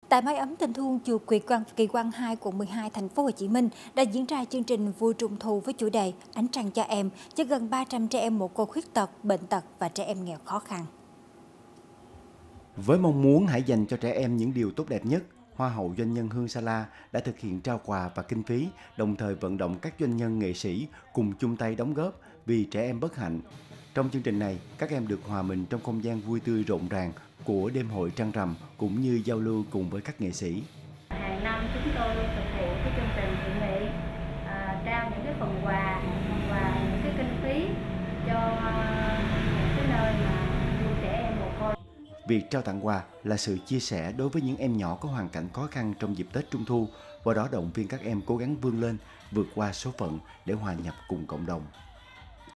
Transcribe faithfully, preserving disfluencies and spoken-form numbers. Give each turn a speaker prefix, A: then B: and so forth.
A: Tại mái ấm tình thương chùa Kỳ Quan, Kỳ Quan hai, quận mười hai, thành phố Hồ Chí Minh đã diễn ra chương trình vui Trung thu với chủ đề Ánh trăng cho em cho gần ba trăm trẻ em mồ côi khuyết tật, bệnh tật và trẻ em nghèo khó khăn.
B: Với mong muốn hãy dành cho trẻ em những điều tốt đẹp nhất, Hoa hậu doanh nhân Hương Sala đã thực hiện trao quà và kinh phí, đồng thời vận động các doanh nhân nghệ sĩ cùng chung tay đóng góp vì trẻ em bất hạnh. Trong chương trình này, các em được hòa mình trong không gian vui tươi rộn ràng của đêm hội trăng rằm cũng như giao lưu cùng với các nghệ sĩ.
C: Hàng năm chúng tôi thực hiện cái chương trình thiện nguyện, à, trao những cái phần quà và những cái kinh phí cho à, những cái nơi mà nuôi trẻ em mồ côi.
B: Việc trao tặng quà là sự chia sẻ đối với những em nhỏ có hoàn cảnh khó khăn trong dịp Tết Trung thu, qua đó động viên các em cố gắng vươn lên, vượt qua số phận để hòa nhập cùng cộng đồng.